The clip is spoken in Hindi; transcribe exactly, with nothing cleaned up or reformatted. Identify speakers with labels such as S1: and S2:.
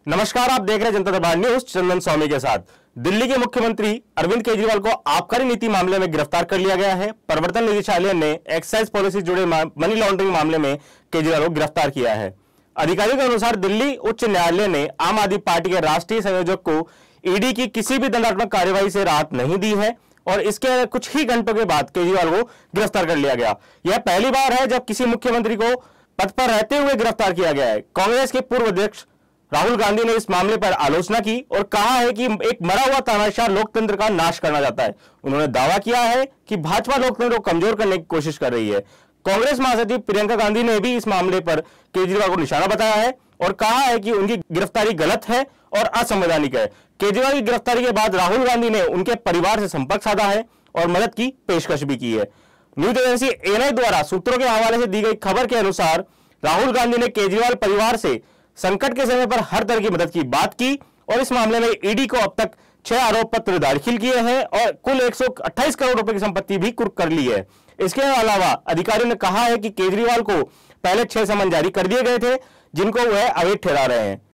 S1: नमस्कार, आप देख रहे हैं जनता दरबार न्यूज चंदन स्वामी के साथ। दिल्ली के मुख्यमंत्री अरविंद केजरीवाल को आबकारी नीति मामले में गिरफ्तार कर लिया गया है। प्रवर्तन निदेशालय ने एक्साइज पॉलिसी से जुड़े मनी लॉन्ड्रिंग मामले में केजरीवाल को गिरफ्तार किया है। अधिकारियों के अनुसार दिल्ली उच्च न्यायालय ने आम आदमी पार्टी के राष्ट्रीय संयोजक को ईडी की किसी भी दंडात्मक कार्यवाही से राहत नहीं दी है और इसके कुछ ही घंटों के बाद केजरीवाल को गिरफ्तार कर लिया गया। यह पहली बार है जब किसी मुख्यमंत्री को पद पर रहते हुए गिरफ्तार किया गया है। कांग्रेस के पूर्व अध्यक्ष राहुल गांधी ने इस मामले पर आलोचना की और कहा है कि एक मरा हुआ तानाशाह लोकतंत्र का नाश करना चाहता है। उन्होंने दावा किया है कि भाजपा लोकतंत्र को कमजोर करने की कोशिश कर रही है। कांग्रेस महासचिव प्रियंका गांधी ने भी इस मामले पर केजरीवाल को निशाना बताया है और कहा है कि उनकी गिरफ्तारी गलत है और असंवैधानिक है। केजरीवाल की गिरफ्तारी के बाद राहुल गांधी ने उनके परिवार से संपर्क साधा है और मदद की पेशकश भी की है। न्यूज एजेंसी एएनआई द्वारा सूत्रों के हवाले से दी गई खबर के अनुसार राहुल गांधी ने केजरीवाल परिवार से संकट के समय पर हर तरह की मदद की बात की और इस मामले में ईडी को अब तक छह आरोप पत्र दाखिल किए हैं और कुल एक सौ अट्ठाईस करोड़ रुपए की संपत्ति भी कुर्क कर ली है। इसके अलावा अधिकारियों ने कहा है कि केजरीवाल को पहले छह समन जारी कर दिए गए थे जिनको वह अवैध ठहरा रहे हैं।